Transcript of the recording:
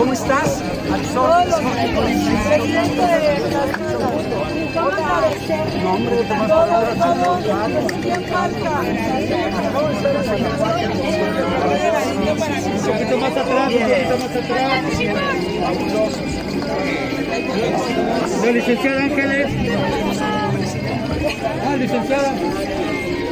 ¿Cómo estás? No, hombre, te vas a un poquito más atrás, La licenciada Ángeles. Licenciada.